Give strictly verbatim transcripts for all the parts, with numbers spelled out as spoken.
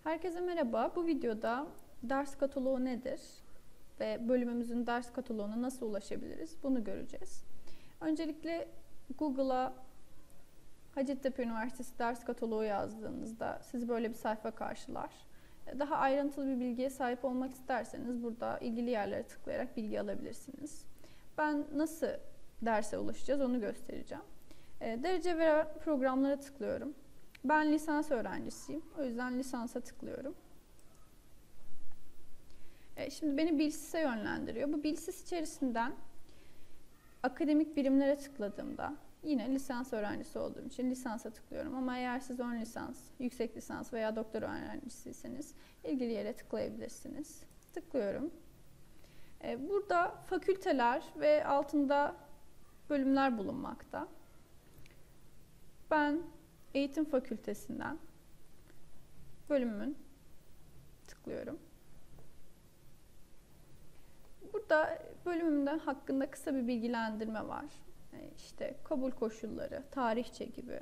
Herkese merhaba. Bu videoda ders kataloğu nedir ve bölümümüzün ders kataloğuna nasıl ulaşabiliriz bunu göreceğiz. Öncelikle Google'a Hacettepe Üniversitesi ders kataloğu yazdığınızda sizi böyle bir sayfa karşılar. Daha ayrıntılı bir bilgiye sahip olmak isterseniz burada ilgili yerlere tıklayarak bilgi alabilirsiniz. Ben nasıl derse ulaşacağız onu göstereceğim. Derece veren programlara tıklıyorum. Ben lisans öğrencisiyim. O yüzden lisansa tıklıyorum. Şimdi beni Bilsis'e yönlendiriyor. Bu Bilsis içerisinden akademik birimlere tıkladığımda yine lisans öğrencisi olduğum için lisansa tıklıyorum. Ama eğer siz ön lisans, yüksek lisans veya doktora öğrencisiyseniz ilgili yere tıklayabilirsiniz. Tıklıyorum. Burada fakülteler ve altında bölümler bulunmakta. Ben Eğitim Fakültesinden bölümümün tıklıyorum. Burada bölümümden hakkında kısa bir bilgilendirme var. İşte kabul koşulları, tarihçe gibi.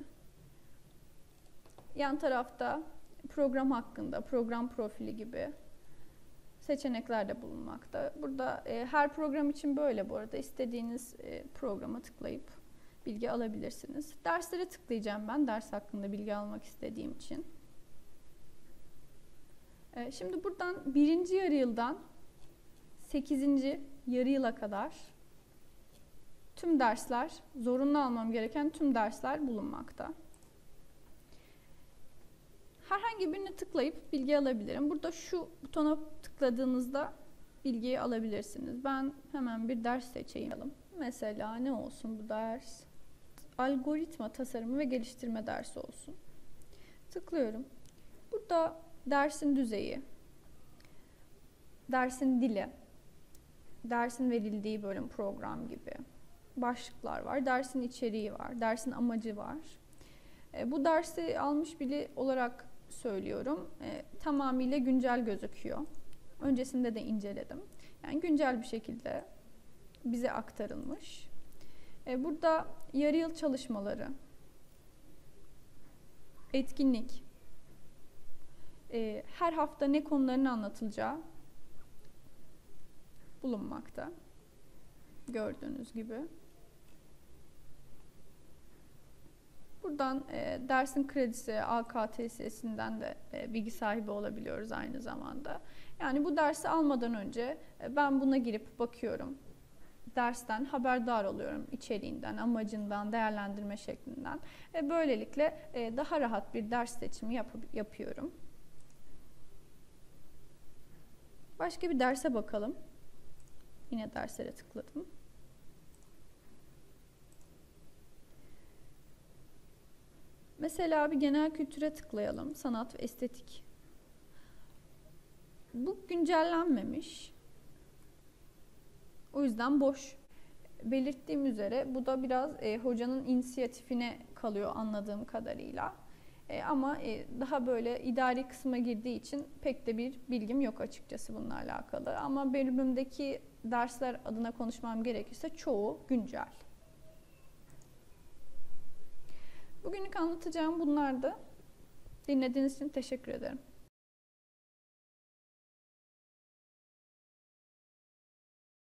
Yan tarafta program hakkında, program profili gibi seçenekler de bulunmakta. Burada e, her program için böyle bu arada. İstediğiniz e, programa tıklayıp bilgi alabilirsiniz. Derslere tıklayacağım ben, ders hakkında bilgi almak istediğim için. E, şimdi buradan birinci yarı yıldan sekizinci yarı yıla kadar tüm dersler, zorunlu almam gereken tüm dersler bulunmakta. Herhangi birine tıklayıp bilgi alabilirim. Burada şu butona tıkladığınızda bilgiyi alabilirsiniz. Ben hemen bir ders seçeyim. Mesela ne olsun bu ders? Algoritma tasarımı ve geliştirme dersi olsun. Tıklıyorum. Burada dersin düzeyi, dersin dili, dersin verildiği bölüm, program gibi başlıklar var. Dersin içeriği var, dersin amacı var. E, bu dersi almış biri olarak söylüyorum. E, tamamıyla güncel gözüküyor. Öncesinde de inceledim. Yani güncel bir şekilde bize aktarılmış. E, burada yarı yıl çalışmaları, etkinlik, e, her hafta ne konuların anlatılacağı bulunmakta. Gördüğünüz gibi. Buradan e, dersin kredisi, A K T S'sinden de e, bilgi sahibi olabiliyoruz aynı zamanda. Yani bu dersi almadan önce e, ben buna girip bakıyorum. Dersten haberdar oluyorum, içeriğinden, amacından, değerlendirme şeklinden. Ve böylelikle e, daha rahat bir ders seçimi yap yapıyorum. Başka bir derse bakalım. Yine derslere tıkladım. Mesela bir genel kültüre tıklayalım. Sanat ve estetik. Bu güncellenmemiş. O yüzden boş. Belirttiğim üzere bu da biraz e, hocanın inisiyatifine kalıyor anladığım kadarıyla. E, ama e, daha böyle idari kısma girdiği için pek de bir bilgim yok açıkçası bununla alakalı. Ama bölümümdeki dersler adına konuşmam gerekirse çoğu güncel. Bugünlük anlatacağım bunlardı. Dinlediğiniz için teşekkür ederim.